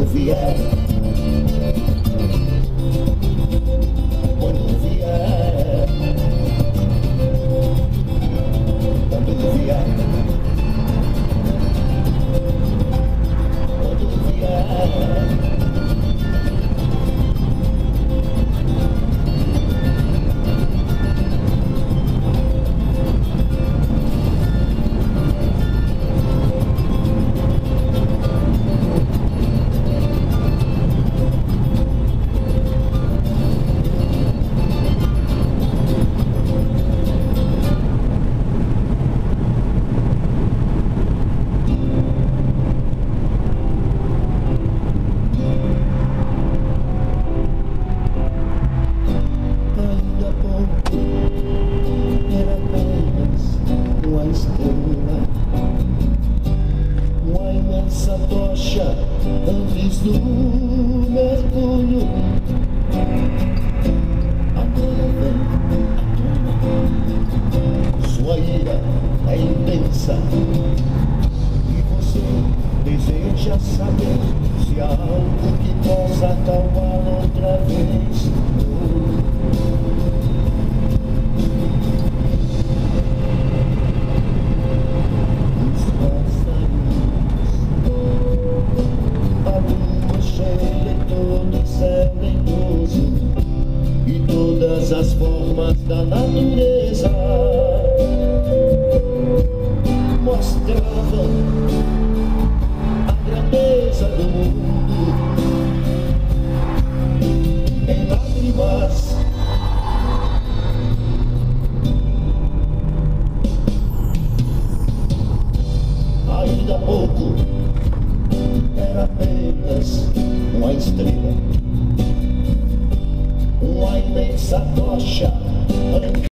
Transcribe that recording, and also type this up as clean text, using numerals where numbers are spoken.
vier, quando vier, quando vier, quando vier. Era apenas uma estrela, uma imensa tocha antes do mergulho. Agora vem a tona, sua ira é intensa e você deseja saber se há algo que possa acalmar outra vez. E todas as formas da natureza mostravam a grandeza do mundo em lágrimas. Ainda há pouco era apenas uma estrela, uma imensa tocha